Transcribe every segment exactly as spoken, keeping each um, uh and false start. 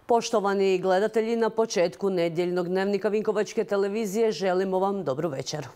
Poštovani gledatelji, na početku nedjeljnog dnevnika Vinkovačke televizije želimo vam dobru večer.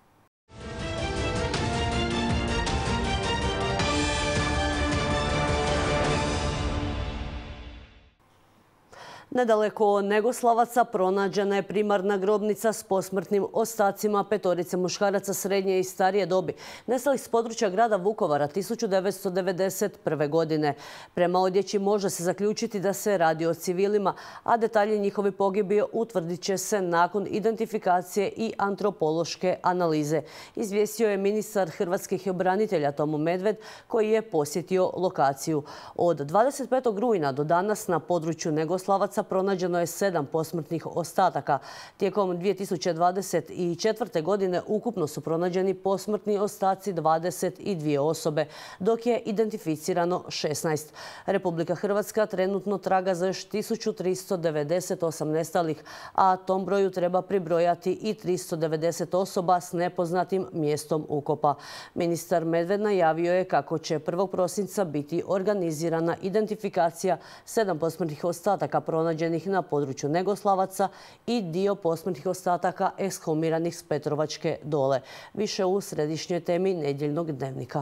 Nedaleko Negoslavaca pronađena je primarna grobnica s posmrtnim ostacima petorice muškaraca srednje i starije dobi, nestalih s područja grada Vukovara tisuću devetsto devedeset prve. godine. Prema odjeći može se zaključiti da se radi o civilima, a detalji njihovi pogibije utvrdit će se nakon identifikacije i antropološke analize, izvijestio je ministar hrvatskih branitelja Tomo Medved, koji je posjetio lokaciju. Od dvadeset petog rujna do danas na području Negoslavaca pronađeno je sedam posmrtnih ostataka. Tijekom dvije tisuće dvadeset četvrte. godine ukupno su pronađeni posmrtni ostaci dvadeset dvije osobe, dok je identificirano šesnaest. Republika Hrvatska trenutno traga za još tisuću tristo devedeset osam nestalih, a tom broju treba pribrojati i tristo devedeset osoba s nepoznatim mjestom ukopa. Ministar Medved najavio je kako će prvog prosinca biti organizirana identifikacija sedam posmrtnih ostataka pronađenih na području Negoslavaca i dio posmrtnih ostataka ekshumiranih s Petrovačke dole. Više u središnjoj temi nedjeljnog dnevnika.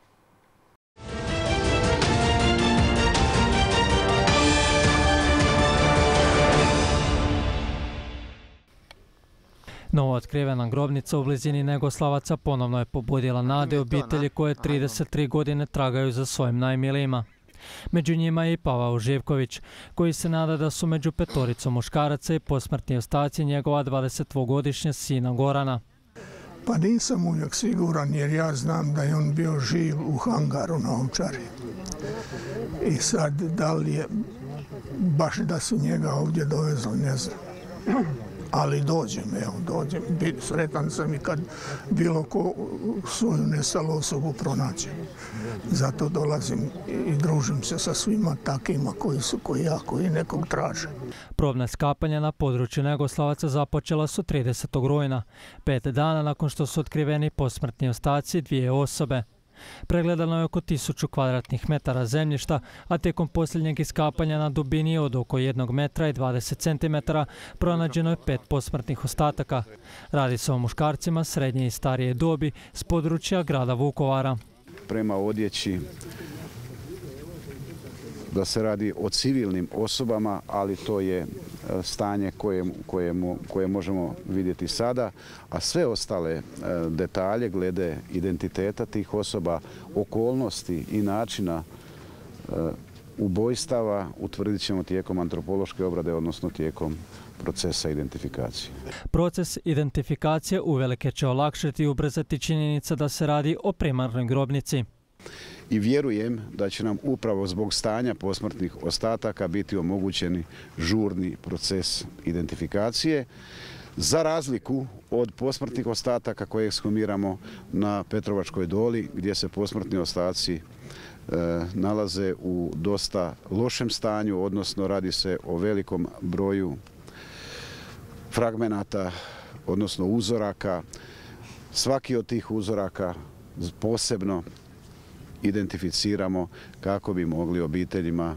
Novo otkrivena grobnica u blizini Negoslavaca ponovno je pobudila nade obitelji koje trideset tri godine tragaju za svojim najmilijima. Među njima je i Pavao Živković, koji se nada da su među petoricom muškaraca i posmrtni ostaci njegova dvadesetdvogodišnjeg sina Gorana. Pa nisam uvijek siguran jer ja znam da je on bio živ u hangaru na Ovčari. I sad da li je baš da su njega ovdje dovezli, ne znam. Ali dođem, evo, dođem. Sretan sam i kad bilo ko svoju nestalu osobu pronađe. Zato dolazim i družim se sa svima takima koji su koji ja, koji nekog traže. Probna skapanja na području Negoslavaca započela su tridesetog rujna, pet dana nakon što su otkriveni posmrtni ostaci dvije osobe. Pregledano je oko tisuću kvadratnih metara zemljišta, a tijekom posljednjeg iskapanja na dubini od oko jednog metra i dvadeset centimetara pronađeno je pet posmrtnih ostataka. Radi se o muškarcima srednje i starije dobi s područja grada Vukovara. Prema odjeći da se radi o civilnim osobama, ali to je stanje koje, koje, koje možemo vidjeti sada, a sve ostale detalje glede identiteta tih osoba, okolnosti i načina ubojstava utvrdit ćemo tijekom antropološke obrade, odnosno tijekom procesa identifikacije. Proces identifikacije uvelike će olakšati i ubrzati činjenica da se radi o primarnoj grobnici. I vjerujem da će nam upravo zbog stanja posmrtnih ostataka biti omogućeni žurni proces identifikacije, za razliku od posmrtnih ostataka koje ekshumiramo na Petrovačkoj doli, gdje se posmrtni ostaci e, nalaze u dosta lošem stanju, odnosno radi se o velikom broju fragmenata, odnosno uzoraka. Svaki od tih uzoraka posebno identificiramo kako bi mogli obiteljima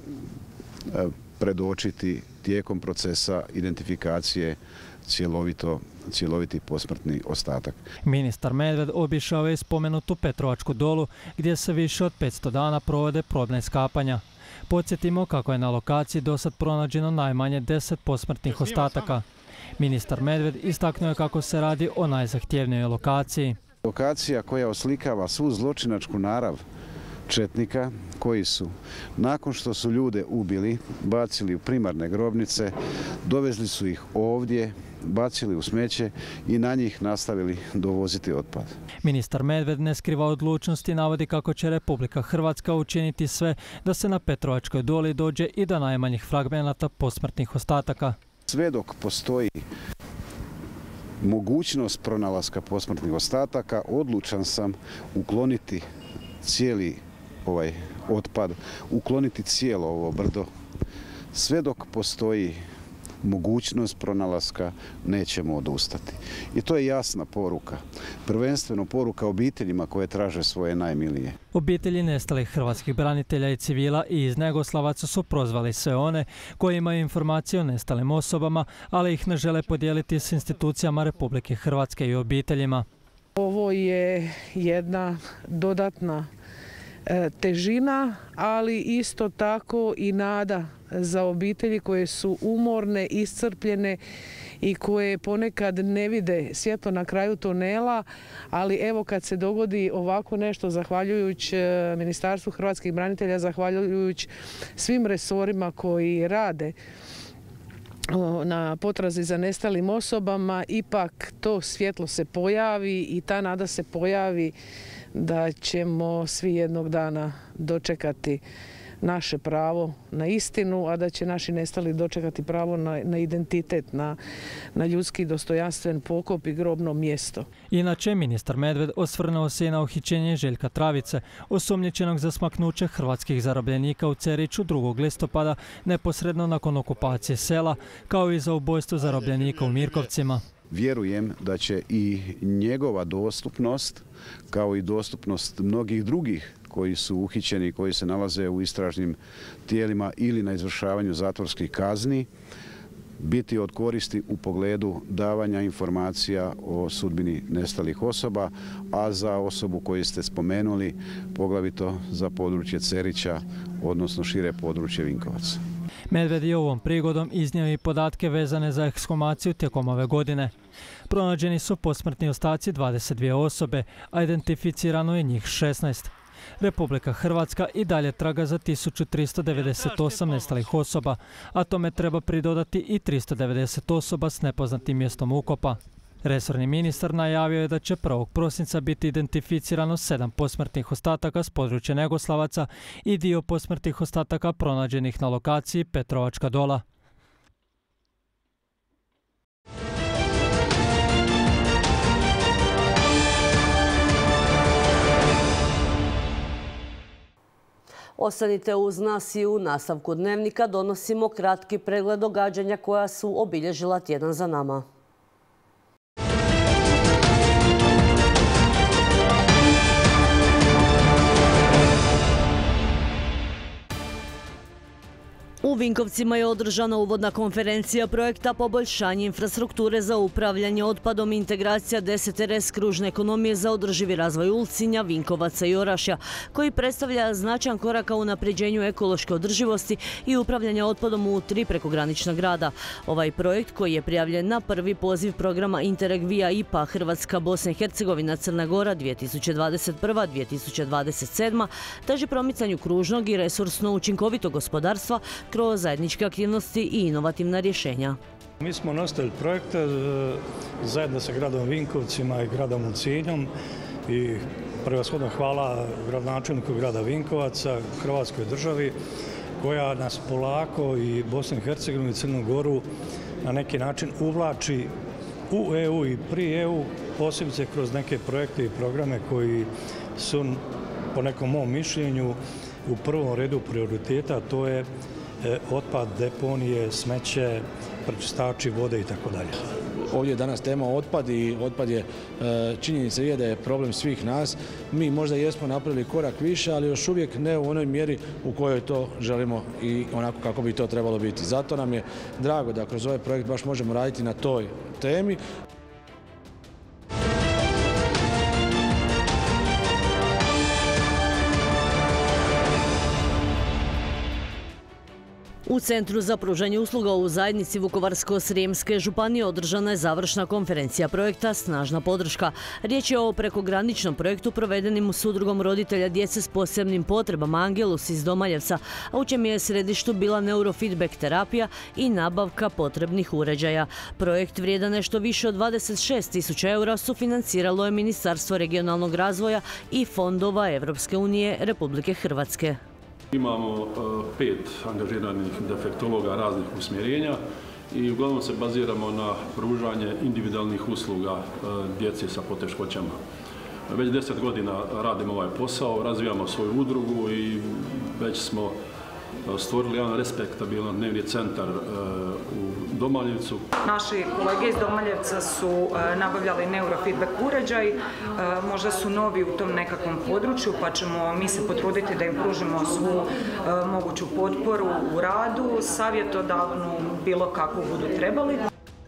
predočiti tijekom procesa identifikacije cjelovito, cjeloviti posmrtni ostatak. Ministar Medved obišao je spomenutu Petrovačku dolu gdje se više od petsto dana provode probna iskapanja. Podsjetimo kako je na lokaciji dosad pronađeno najmanje deset posmrtnih ostataka. Ministar Medved istaknuo je kako se radi o najzahtjevnijoj lokaciji. Lokacija koja oslikava svu zločinačku narav četnika koji su, nakon što su ljude ubili, bacili u primarne grobnice, dovezli su ih ovdje, bacili u smeće i na njih nastavili dovoziti otpad. Ministar Medved ne skriva odlučnosti i navodi kako će Republika Hrvatska učiniti sve da se na Petrovačkoj doli dođe i do najmanjih fragmenata posmrtnih ostataka. Sve dok postoji mogućnost pronalaska posmrtnih ostataka, odlučan sam ukloniti cijeli ovaj otpad, ukloniti cijelo ovo brdo. Sve dok postoji mogućnost pronalaska, nećemo odustati. I to je jasna poruka. Prvenstveno poruka obiteljima koje traže svoje najmilije. Obitelji nestalih hrvatskih branitelja i civila i iz Negoslavaca su prozvali sve one koji imaju informacije o nestalim osobama, ali ih ne žele podijeliti s institucijama Republike Hrvatske i obiteljima. Ovo je jedna dodatna težina, ali isto tako i nada za obitelji koje su umorne, iscrpljene i koje ponekad ne vide svjetlo na kraju tunela, ali evo kad se dogodi ovako nešto, zahvaljujući Ministarstvu hrvatskih branitelja, zahvaljujući svim resorima koji rade na potrazi za nestalim osobama, ipak to svjetlo se pojavi i ta nada se pojavi da ćemo svi jednog dana dočekati naše pravo na istinu, a da će naši nestali dočekati pravo na, na identitet, na, na ljudski dostojanstven pokop i grobno mjesto. Inače, ministar Medved osvrnuo se i na uhićenje Željka Travice, osumnjičenog za smaknuće hrvatskih zarobljenika u Ceriću drugog listopada, neposredno nakon okupacije sela, kao i za ubojstvo zarobljenika u Mirkovcima. Vjerujem da će i njegova dostupnost, kao i dostupnost mnogih drugih koji su uhićeni, koji se nalaze u istražnim tijelima ili na izvršavanju zatvorskih kazni, biti od koristi u pogledu davanja informacija o sudbini nestalih osoba, a za osobu koju ste spomenuli, poglavito za područje Cerića, odnosno šire područje Vinkovaca. Medved je ovom prigodom iznio i podatke vezane za ekshumaciju tijekom ove godine. Pronađeni su posmrtni ostaci dvadeset dvije osobe, a identificirano je njih šesnaest. Republika Hrvatska i dalje traga za tisuću tristo devedeset osam nestalih osoba, a tome treba pridodati i tristo devedeset osoba s nepoznatim mjestom ukopa. Resorni ministar najavio je da će prvog prosinca biti identificirano sedam posmrtnih ostataka s područja Negoslavaca i dio posmrtnih ostataka pronađenih na lokaciji Petrovačka Dola. Ostanite uz nas i u nastavku Dnevnika donosimo kratki pregled događanja koja su obilježila tjedan za nama. U Vinkovcima je održana uvodna konferencija projekta poboljšanje infrastrukture za upravljanje otpadom i integracija deset er es kružne ekonomije za održivi razvoj Ulcinja, Vinkovaca i Orašja, koji predstavlja značajan korak ka unapređenju ekološke održivosti i upravljanja otpadom u tri prekogranična grada. Ovaj projekt, koji je prijavljen na prvi poziv programa Interreg Via I P A Hrvatska, Bosna i Hercegovina, Crna Gora dvije tisuće dvadeset prva do dvije tisuće dvadeset sedma, teži promicanju kružnog i resursno učinkovitog gospodarstva kroz zajedničke aktivnosti i inovativna rješenja. Mi smo nositelj projekta zajedno sa gradom Vinkovcima i gradom Ulcinjom i prevashodno hvala gradonačelniku grada Vinkovaca, Hrvatskoj državi, koja nas polako i Bosnu i Hercegovinu i Crnu Goru na neki način uvlači u E U i pri E U, posebice kroz neke projekte i programe koji su, po nekom mom mišljenju, u prvom redu prioriteta, to je otpad, deponije, smeće, prečistači vode i tako dalje. Ovdje je danas tema otpad i otpad je, činjenica je da je problem svih nas. Mi možda jesmo napravili korak više, ali još uvijek ne u onoj mjeri u kojoj to želimo i onako kako bi to trebalo biti. Zato nam je drago da kroz ovaj projekt baš možemo raditi na toj temi. U Centru za pružanje usluga u zajednici Vukovarsko-srijemske županije održana je završna konferencija projekta Snažna podrška. Riječ je o prekograničnom projektu provedenim s udrugom roditelja djece s posebnim potrebama Angelus iz Domaljevca, a u čem je središtu bila neurofeedback terapija i nabavka potrebnih uređaja. Projekt vrijedan nešto više od dvadeset šest tisuća eura sufinanciralo je Ministarstvo regionalnog razvoja i fondova Evropske unije Republike Hrvatske. Imamo pet angažiranih defektologa raznih usmjerenja i uglavnom se baziramo na pružanje individualnih usluga djece sa poteškoćama. Već deset godina radimo ovaj posao, razvijamo svoju udrugu i već smo stvorili jedan respektabilan dnevni centar u Domaljevcu. Naši kolege iz Domaljevca su nabavljali neurofeedback uređaj, možda su novi u tom nekakvom području, pa ćemo mi se potruditi da im pružimo svu moguću potporu u radu, savjetodavnu, bilo kakvu budu trebali.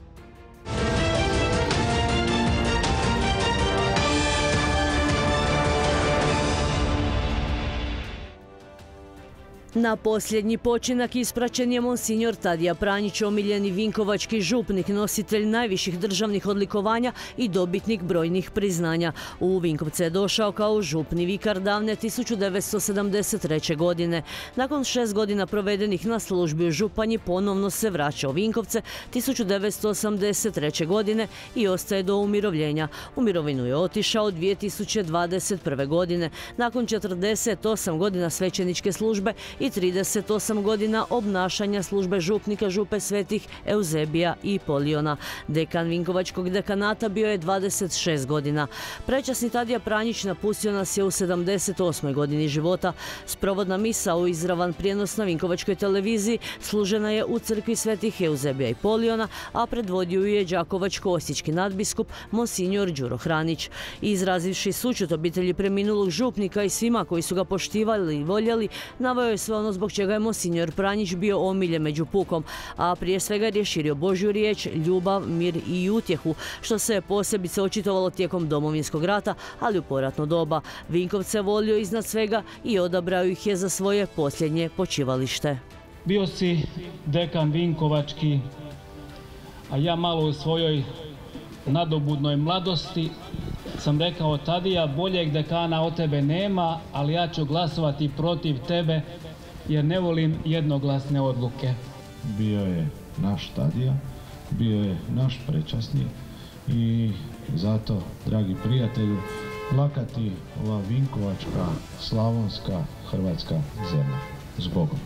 Na posljednji počinak ispraćen je monsinjor Tadija Pranjić, omiljeni vinkovački župnik, nositelj najviših državnih odlikovanja i dobitnik brojnih priznanja. U Vinkovce je došao kao župni vikar davne tisuću devetsto sedamdeset treće. godine. Nakon šest godina provedenih na službi u Županji ponovno se vraća u Vinkovce tisuću devetsto osamdeset treće. godine i ostaje do umirovljenja. U mirovinu je otišao dvije tisuće dvadeset prve. godine. Nakon četrdeset osam godina svećeničke službe i trideset osam godina obnašanja službe župnika župe Svetih Euzebija i Poliona. Dekan Vinkovačkog dekanata bio je dvadeset šest godina. Prečasni Tadija Pranjić napustio nas je u sedamdeset osmoj. godini života. Sprovodna misa u izravan prijenos na Vinkovačkoj televiziji služena je u crkvi Svetih Euzebija i Poliona, a predvodio ju je đakovačko-osječki nadbiskup monsinjor Đuro Hranić. Izrazivši sućut obitelji preminulog župnika i svima koji su ga poštivali i voljeli, naveo je sve ono zbog čega je monsinjor Pranjić bio omiljen među pukom, a prije svega je širio Božju riječ, ljubav, mir i utjehu, što se posebice očitovalo tijekom Domovinskog rata, ali u poratno doba. Vinkovce volio iznad svega i odabrao ih je za svoje posljednje počivalište. Bio si dekan Vinkovački, a ja malo u svojoj nadobudnoj mladosti sam rekao: Tadija, boljeg dekana od tebe nema, ali ja ću glasovati protiv tebe jer ne volim jednoglasne odluke. Bio je naš Tadija, bio je naš prečasnik i zato, dragi prijatelji, plakati ova vinkovačka, slavonska, hrvatska zemlja. Zbogom.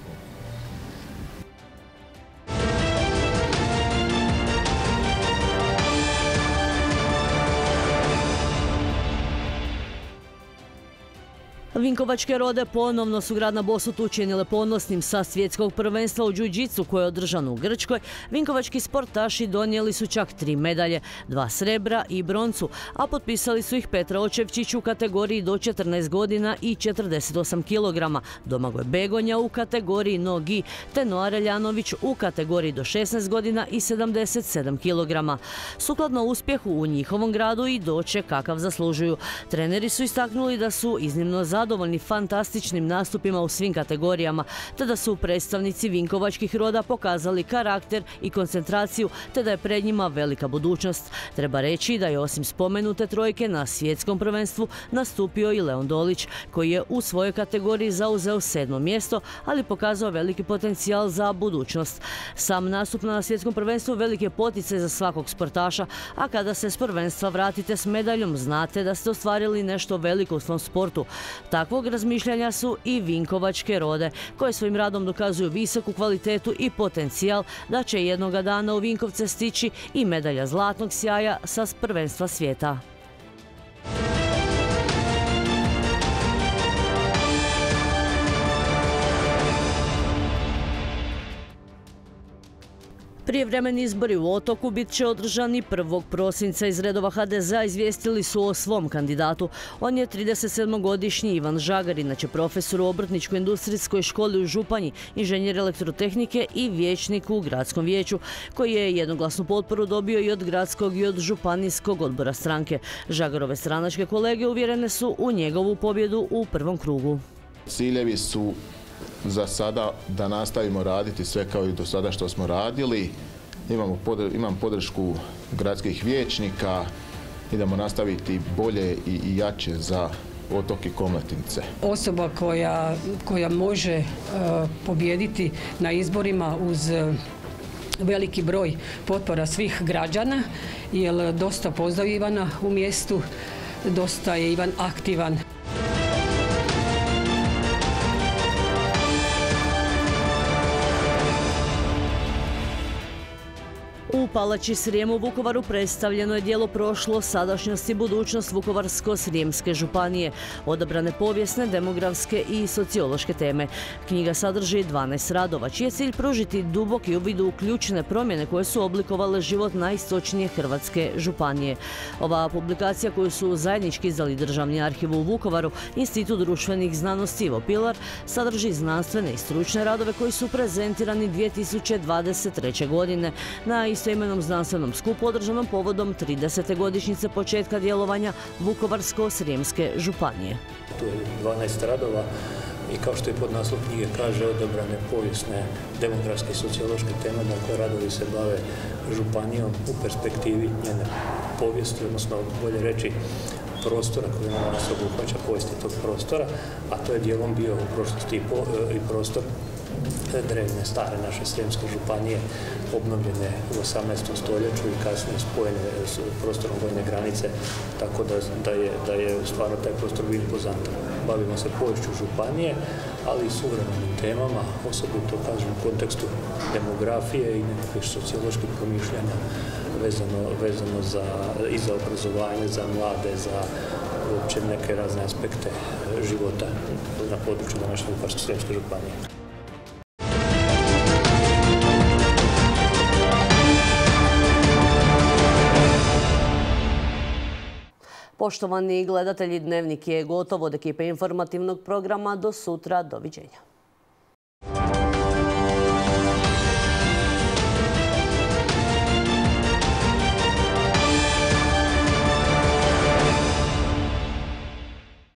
Vinkovačke rode ponovno su grad na Bosutu učinile ponosnim. Sa svjetskog prvenstva u džudžicu koje je održano u Grčkoj, vinkovački sportaši donijeli su čak tri medalje, dva srebra i broncu, a potpisali su ih Petra Očevčić u kategoriji do četrnaest godina i četrdeset osam kilograma, Domagoj Begonja u kategoriji nogi, te Noa Reljanović u kategoriji do šesnaest godina i sedamdeset sedam kilograma. Sukladno uspjehu u njihovom gradu i doček kakav zaslužuju. Treneri su istaknuli da su iznimno zadovoljni fantastičnim nastupima u svim kategorijama, te da su predstavnici vinkovačkih roda pokazali karakter i koncentraciju, te da je pred njima velika budućnost. Treba reći da je osim spomenute trojke na svjetskom prvenstvu nastupio i Leon Dolić, koji je u svojoj kategoriji zauzeo sedmo mjesto, ali pokazao veliki potencijal za budućnost. Sam nastup na svjetskom prvenstvu veliki je poticaj za svakog sportaša, a kada se s prvenstva vratite s medaljom, znate da ste ostvarili nešto veliko u svom sportu. Takvog razmišljanja su i vinkovačke rode, koje svojim radom dokazuju visoku kvalitetu i potencijal da će jednoga dana u Vinkovce stići i medalja zlatnog sjaja sa prvenstva svijeta. Prijevremeni izbori u Otoku bit će održani prvog prosinca. Iz redova ha de zea izvijestili su o svom kandidatu. On je trideset sedmogodišnji Ivan Žagar, inače profesor u Obrtničko-industrijskoj školi u Županji, inženjer elektrotehnike i vijećnik u gradskom vijeću, koji je jednoglasnu potporu dobio i od gradskog i od županijskog odbora stranke. Žagarove stranačke kolege uvjerene su u njegovu pobjedu u prvom krugu. Ciljevi su za sada da nastavimo raditi sve kao i do sada što smo radili. Imamo podr- imam podršku gradskih vijećnika, idemo nastaviti bolje i, i jače za Otok i Komletince. Osoba koja, koja može uh, pobijediti na izborima uz uh, veliki broj potpora svih građana, jer dosta poznaju Ivana u mjestu, dosta je Ivan aktivan. U Palači Srijem u Vukovaru predstavljeno je djelo Prošlost, sadašnjost i budućnost Vukovarsko-srijemske županije, odabrane povijesne, demografske i sociološke teme. Knjiga sadrži dvanaest radova, čiji je cilj pružiti duboki uvid u ključne promjene koje su oblikovale život najistočnije hrvatske županije. Ova publikacija koju su zajednički izdali Državni arhiv u Vukovaru, Institut društvenih znanosti Ivo Pilar, sadrži znanstvene i stručne radove koji su prezentirani dvije tisuće dvadeset treće. godine na istoimenom znanstvenom skupu održanom povodom tridesete godišnjice početka djelovanja Vukovarsko-srijemske županije. Tu je dvanaest radova i kao što i podnaslov knjige kaže, odabrane povijesne, demografske i sociološke teme, dakle radovi se bave županijom u perspektivi njene povijesti, odnosno bolje reći prostora koji ona danas obuhvaća, povijesti tog prostora, a to je dijelom bio u prošlosti i prostor drevne, stare naše Srijemske županije, obnovljene u osamnaestom stoljeću i kasnije spojene s prostorom vojne granice, tako da, da, je, da je stvarno taj prostor bio impozantan. Bavimo se poviješću županije, ali i suvremenim temama, osobito kažem u kontekstu demografije i nekakvih socioloških promišljanja vezano, vezano za, i za obrazovanje, za mlade, za uopće neke razne aspekte života na području današnje Vukovarsko-srijemske županije. Poštovani gledatelji, Dnevnik je gotov. Od ekipe informativnog programa do sutra. Doviđenja.